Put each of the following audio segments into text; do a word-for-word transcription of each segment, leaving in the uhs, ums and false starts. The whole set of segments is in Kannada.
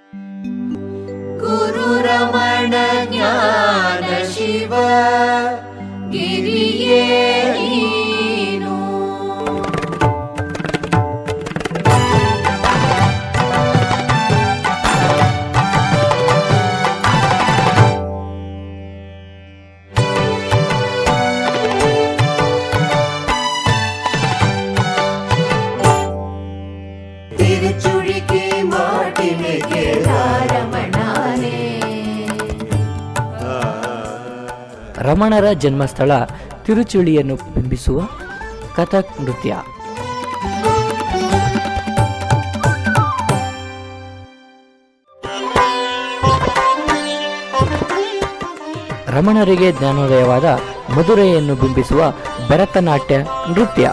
ಗುರು ರಮಣ ಜ್ಞಾನ ಶಿವ ಗಿರಿಯೇ ನೀನು. ತಿರುಚುಳಿಕೆ ಮಾಟಿಮೆಗೆ ರಮಣನೇ. ರಮಣರ ಜನ್ಮಸ್ಥಳ ತಿರುಚುಳಿಯನ್ನು ಬಿಂಬಿಸುವ ಕಥಕ್ ನೃತ್ಯ. ರಮಣರಿಗೆ ಜ್ಞಾನೋದಯವಾದ ಮಧುರೈಯನ್ನು ಬಿಂಬಿಸುವ ಭರತನಾಟ್ಯ ನೃತ್ಯ.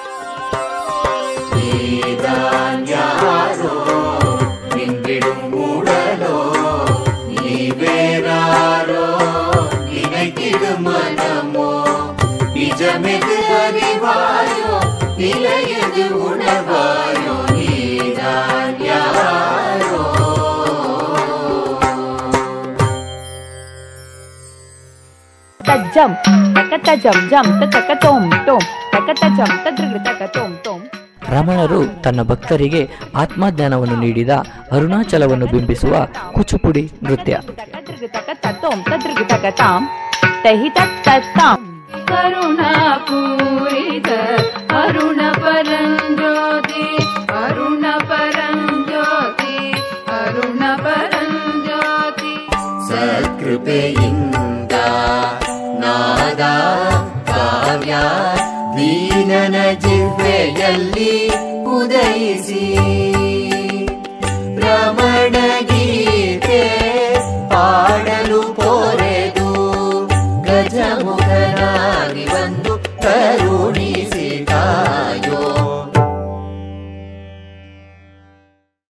Jam, takata jam jam, takaka tom tom, takata jam, tadriga taka tom tom. ರಮಣರು ತನ್ನ ಭಕ್ತರಿಗೆ ಆತ್ಮಜ್ಞಾನವನ್ನು ನೀಡಿದ ಅರುಣಾಚಲವನ್ನು ಬಿಂಬಿಸುವ ಕುಚುಪುಡಿ ನೃತ್ಯ. ಕರುಣಾಪೂರಿತ ಅರುಣ ಪರಂಜ್ಯೋತಿ ಅರುಣ ಪರಂಜ್ಯೋತಿ ಅರುಣ ಪರಂಜ್ಯೋತಿ. ಸತ್ಕೃಪೆಯಿಂದ ನಾದ ಕಾವ್ಯ ದೀನನ ಜಿಹ್ವೆಯಲ್ಲಿ ಉದಯಿಸಿ ರಮಣ ಗೀತೆ ಪಾಡಲು ಪೋರೆದು ಗಜಮುಖನಾಗಿ ಬಂದು ಕರುಣಿ